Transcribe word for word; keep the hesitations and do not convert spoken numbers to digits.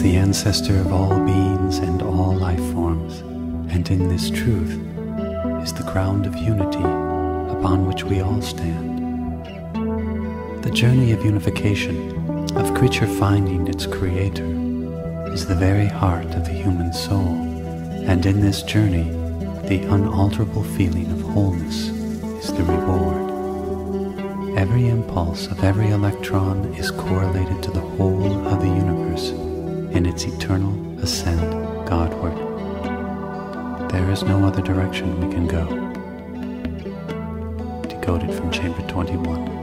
is the ancestor of all beings and all life forms, and in this truth is the ground of unity upon which we all stand. The journey of unification, of creature finding its creator, is the very heart of the human soul, and in this journey, the unalterable feeling of wholeness is the reward. Every impulse of every electron is correlated to the whole of the universe in its eternal ascent Godward. There is no other direction we can go. Decoded from Chamber twenty-one.